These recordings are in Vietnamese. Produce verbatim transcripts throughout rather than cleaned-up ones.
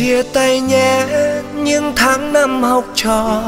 Chia tay nhé những tháng năm học trò,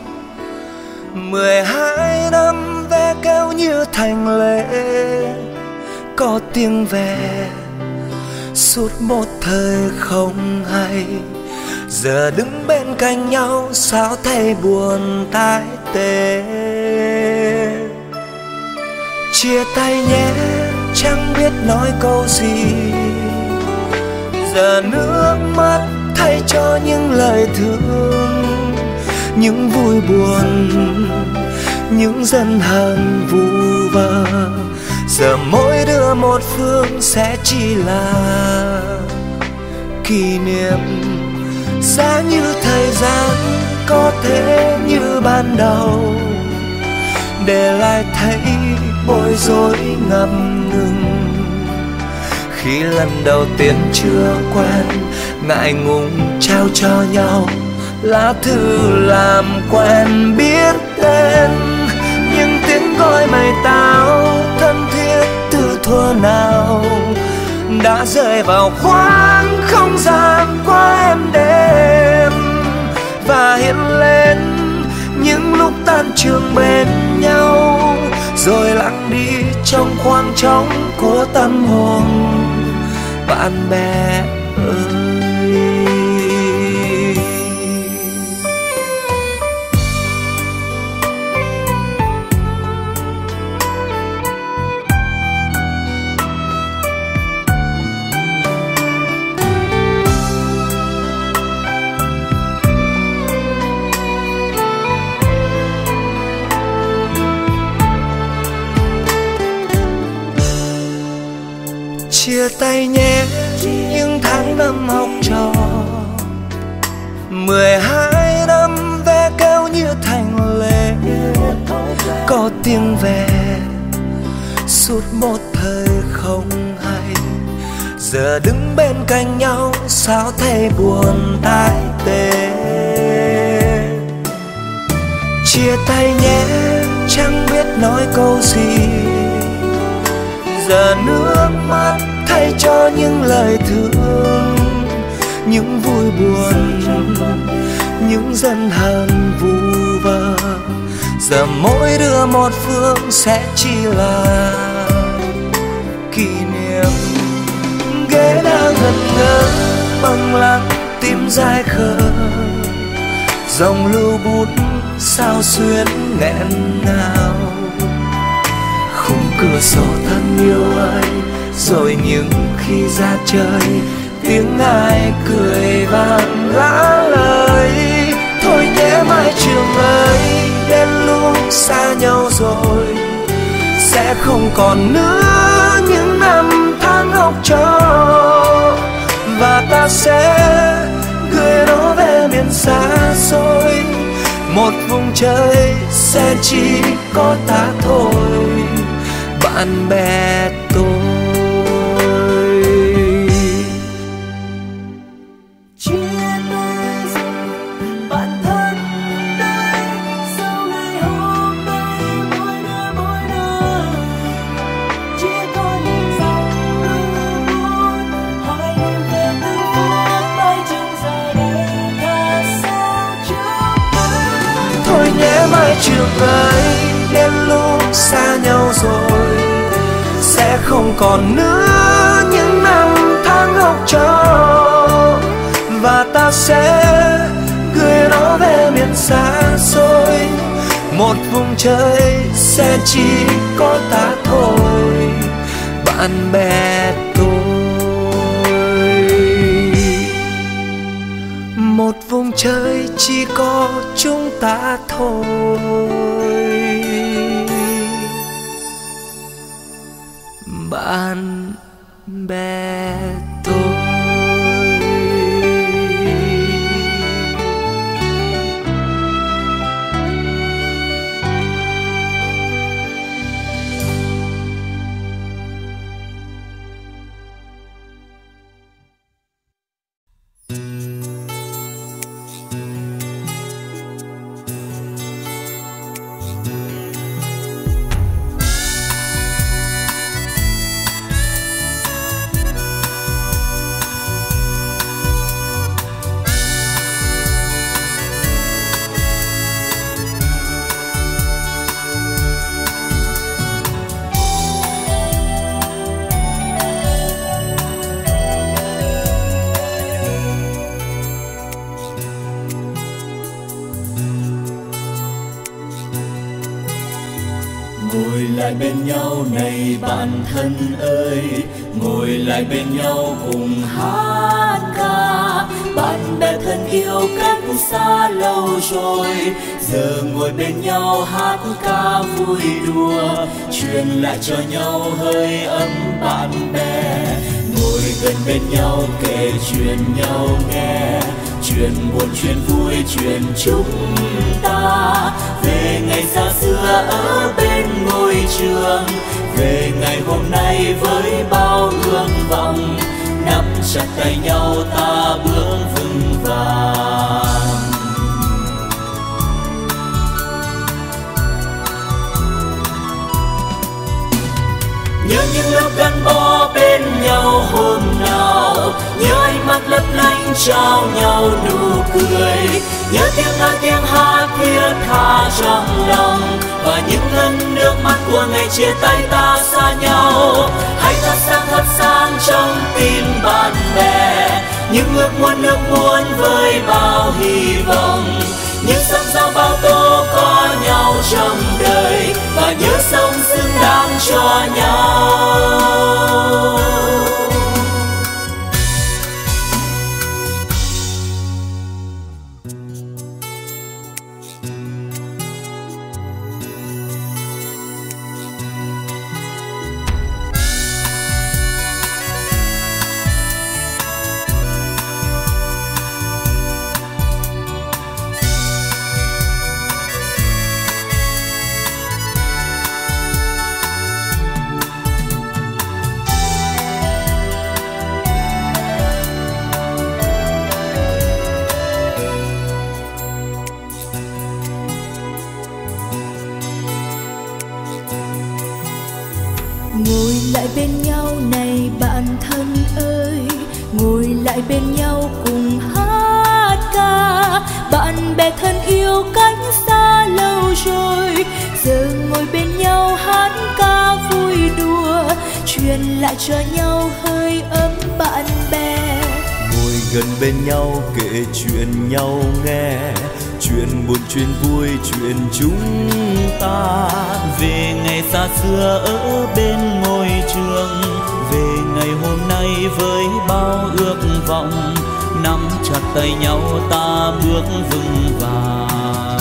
mười hai năm ve kêu như thành lệ, có tiếng về suốt một thời không hay. Giờ đứng bên cạnh nhau sao thấy buồn tái tê. Chia tay nhé chẳng biết nói câu gì, giờ nước mắt thay cho những lời thương, những vui buồn, những giận hờn vu vơ. Giờ mỗi đứa một phương sẽ chỉ là kỷ niệm. Giá như thời gian có thể như ban đầu, để lại thấy bối rối ngập ngừng. Khi lần đầu tiên chưa quen, ngại ngùng trao cho nhau lá thư làm quen. Biết tên những tiếng gọi mày tao thân thiết từ thuở nào, đã rơi vào khoảng không gian qua êm đêm, và hiện lên những lúc tan trường bên nhau, rồi lặng đi trong khoảng trống của tâm hồn. Bạn bè ơi, chia tay nhé những tháng năm học trò, mười hai năm ve kêu như thành lệ, có tiếng về suốt một thời không hay. Giờ đứng bên cạnh nhau sao thấy buồn tái tê. Chia tay nhé chẳng biết nói câu gì, giờ nước mắt thay cho những lời thương, những vui buồn, những giận hờn vu vơ. Giờ mỗi đứa một phương sẽ chỉ là kỷ niệm. Ghế đang ngẩn ngơ bằng lặng tim dại khờ, dòng lưu bút sao xuyến nghẹn ngào. Khung cửa sổ thân yêu ơi, rồi những khi ra chơi tiếng ai cười vang lá lời. Thôi nhé mai trường ơi, đến lúc xa nhau rồi sẽ không còn nữa những năm tháng học trò, và ta sẽ gửi nó về miền xa xôi. Một vùng trời sẽ chỉ có ta thôi, bạn bè tôi. Mai trường ơi, đến lúc xa nhau rồi sẽ không còn nữa những năm tháng học trò, và ta sẽ gửi nó về miền xa xôi. Một vùng trời sẽ chỉ có ta thôi, bạn bè tôi. Một vùng trời chỉ có chúng ta thôi, bạn bè tôi. bên nhau này bạn thân ơi, ngồi lại bên nhau cùng hát ca. Bạn bè thân yêu cách xa lâu rồi, giờ ngồi bên nhau hát ca vui đùa, truyền lại cho nhau hơi ấm bạn bè. Ngồi gần bên nhau kể chuyện nhau nghe, chuyện buồn chuyện vui chuyện chúng ta. Về ngày xa xưa ở bên ngôi trường, về ngày hôm nay với bao ước vọng, nắm chặt tay nhau ta bước vững vàng. Nhớ những lúc gắn bó bên nhau hôm nào, nhớ ánh mắt lấp lánh trao nhau nụ cười, nhớ tiếng nói tiếng hát thiết tha trong lòng, và những ngân nước mắt của ngày chia tay ta xa nhau. Hãy thật sáng thật sáng trong tim bạn bè, những ước muốn nước muốn với bao hy vọng, những sóng gió bao tố có nhau trong đời, và nhớ sống xứng đáng cho nhau. Ngồi lại bên nhau này bạn thân ơi, ngồi lại bên nhau cùng hát ca. Bạn bè thân yêu cách xa lâu rồi, giờ ngồi bên nhau hát ca vui đùa, truyền lại cho nhau hơi ấm bạn bè. Ngồi gần bên nhau kể chuyện nhau nghe, chuyện buồn chuyện vui chuyện chúng ta. Về ngày xa xưa ở bên ngôi trường, về ngày hôm nay với bao ước vọng, nắm chặt tay nhau ta bước vững vàng.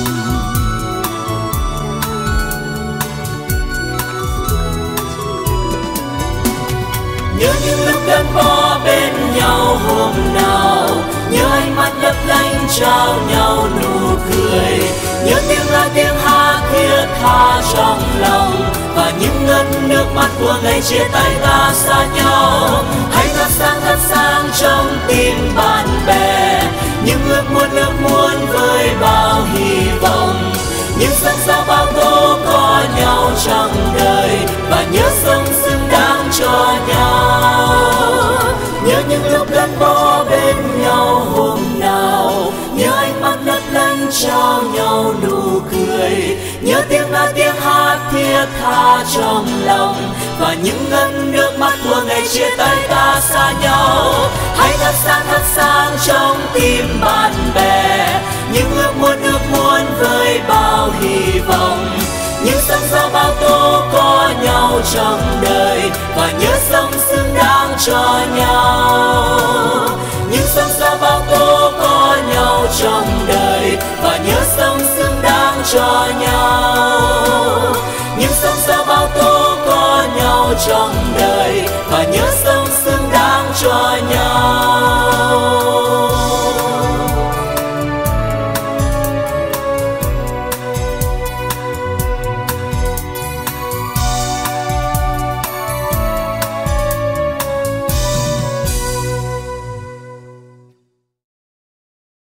Nhớ những lúc gắn bó bên nhau hôm nào, nhớ ánh mắt lấp lánh trao nhau nụ cười, nhớ tiếng nói tiếng hát thiết tha trong lòng, và những ngân nước mắt của ngày chia tay ta xa nhau. Hãy thật sáng thật sáng trong tim bạn bè, những ước muốn ước muốn với bao hy vọng, những sóng gió bao tố có nhau trong đời, và nhớ sống xứng đáng cho nhau. Nhớ những lúc gắn bó bên nhau hôm nào, nhớ ánh mắt lấp lánh trao nhau nụ cười, nhớ tiếng nói tiếng hát thiết tha trong lòng, và những ngân nước mắt của ngày chia tay ta xa nhau. Hãy thật sáng thật sáng trong tim bạn bè, những ước muốn ước muốn với bao hy vọng, những sóng gió bao tố có nhau trong đời, và nhớ sống xứng đáng cho nhau. Những sóng gió bao tố có nhau trong đời, và nhớ sống xứng đáng cho nhau. Những sóng gió bao tố có nhau trong đời, và nhớ sống xứng đáng cho nhau.